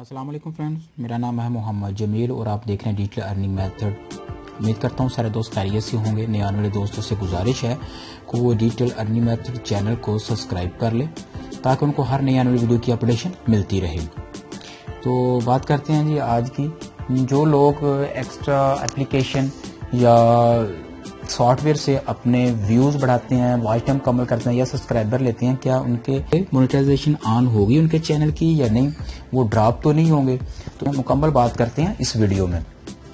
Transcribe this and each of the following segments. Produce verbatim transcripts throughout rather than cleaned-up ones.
अस्सलाम वालेकुम फ्रेंड्स, मेरा नाम है मोहम्मद जमील और आप देख रहे हैं डिजिटल अर्निंग मेथड। उम्मीद करता हूँ सारे दोस्त खैरियत से होंगे। नए आने वाले दोस्तों से गुजारिश है कि वो डिजिटल अर्निंग मेथड चैनल को सब्सक्राइब कर ले ताकि उनको हर नई आने वाली वीडियो की अपडेशन मिलती रहे। तो बात करते हैं जी आज की, जो लोग एक्स्ट्रा एप्लीकेशन या सॉफ्टवेयर से अपने व्यूज बढ़ाते हैं, वॉच टाइम कमल करते हैं या सब्सक्राइबर लेते हैं, क्या उनके मोनेटाइजेशन ऑन होगी उनके चैनल की या नहीं, वो ड्रॉप तो नहीं होंगे? तो मुकम्मल बात करते हैं इस वीडियो में।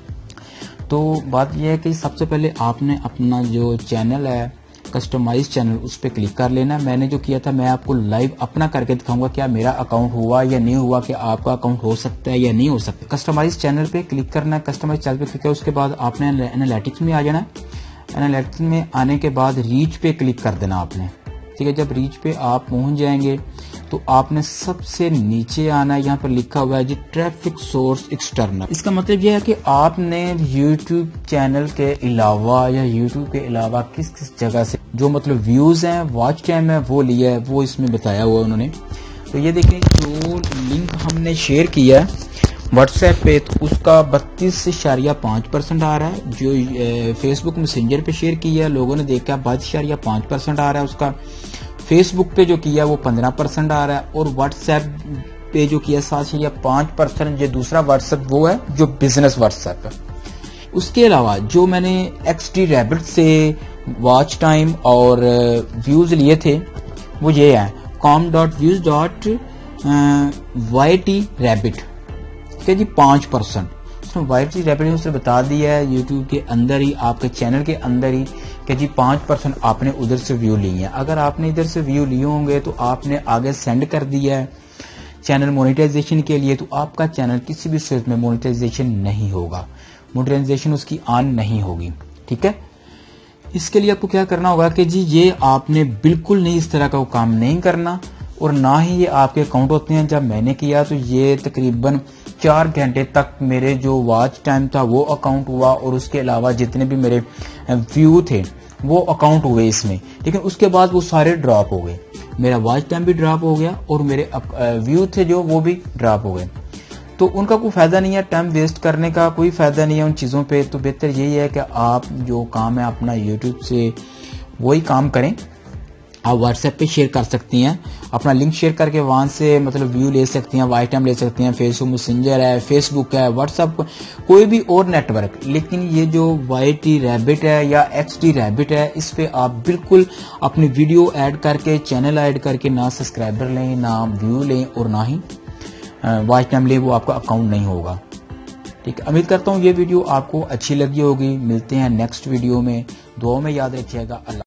तो बात यह है कि सबसे पहले आपने अपना जो चैनल है, कस्टमाइज चैनल, उस पर क्लिक कर लेना। मैंने जो किया था मैं आपको लाइव अपना करके दिखाऊंगा क्या मेरा अकाउंट हुआ या नहीं हुआ, कि आपका अकाउंट हो सकता है या नहीं हो सकता। कस्टमाइज चैनल पे क्लिक करना है, कस्टमाइज चैनल पे क्लिक किया उसके बाद आपने एनालिटिक्स में आ जाना है। एनालिटिक्स में आने के बाद रीच पे क्लिक कर देना आपने, ठीक है। जब रीच पे आप पहुंच जाएंगे तो आपने सबसे नीचे आना है, यहाँ पर लिखा हुआ है जी ट्रैफिक सोर्स एक्सटर्नल। इसका मतलब यह है कि आपने यूट्यूब चैनल के अलावा या यूट्यूब के अलावा किस किस जगह से जो मतलब व्यूज हैं, वॉच टाइम है, वो लिया है, वो इसमें बताया हुआ है उन्होंने। तो ये देखें, जो लिंक हमने शेयर किया है व्हाट्सएप पे, तो उसका बत्तीस इशारिया पाँच परसेंट आ रहा है। जो फेसबुक मैसेंजर पे शेयर किया है लोगों ने देखा बाईस इशारिया पाँच परसेंट आ रहा है उसका। फेसबुक पे जो किया वो पंद्रह परसेंट आ रहा है, और व्हाट्सएप पे जो किया सात इशारिया पाँच परसेंट। जो दूसरा व्हाट्सएप वो है जो बिजनेस व्हाट्सएप है। उसके अलावा जो मैंने एक्स डी रैबिट से वॉच टाइम और व्यूज लिए थे वो ये है com dot views dot Y T rabbit के जी पाँच परसेंट। उसमें वाई टी रैबिट ने उसे बता दिया है यूट्यूब के अंदर ही, आपके चैनल के अंदर ही, कि जी पाँच परसेंट आपने उधर से व्यू लिए हैं। अगर आपने इधर से व्यू लिए होंगे तो आपने आगे सेंड कर दिया है चैनल मोनेटाइजेशन के लिए, तो आपका चैनल किसी भी सूरत में मोनेटाइजेशन नहीं होगा, मोनेटाइजेशन उसकी ऑन नहीं होगी, ठीक है। इसके लिए आपको क्या करना होगा कि जी ये आपने बिल्कुल नहीं इस तरह का वो काम नहीं करना, और ना ही ये आपके अकाउंट होते हैं। जब मैंने किया तो ये तकरीबन चार घंटे तक मेरे जो वॉच टाइम था वो अकाउंट हुआ, और उसके अलावा जितने भी मेरे व्यू थे वो अकाउंट हुए इसमें, लेकिन उसके बाद वो सारे ड्रॉप हो गए। मेरा वॉच टाइम भी ड्रॉप हो गया और मेरे व्यू थे जो वो भी ड्रॉप हो गए। तो उनका कोई फायदा नहीं है, टाइम वेस्ट करने का कोई फायदा नहीं है उन चीज़ों पे। तो बेहतर यही है कि आप जो काम है अपना यूट्यूब से वही काम करें। आप व्हाट्सएप पे शेयर कर सकती हैं, अपना लिंक शेयर करके वहां से मतलब व्यू ले सकती हैं, वॉच टाइम ले सकती हैं। फेसबुक मैसेंजर है, फेसबुक है, व्हाट्सएप, कोई भी और नेटवर्क। लेकिन ये जो वाई टी रैबिट है या एक्स डी रैबिट है, इस पे आप बिल्कुल अपनी वीडियो ऐड करके, चैनल ऐड करके ना सब्सक्राइबर लें, ना व्यू लें और ना ही वॉच टाइम लें, वो आपका अकाउंट नहीं होगा, ठीक है। उम्मीद करता हूँ ये वीडियो आपको अच्छी लगी होगी। मिलते हैं नेक्स्ट वीडियो में, दुआओं में याद रखिएगा। अल्लाह।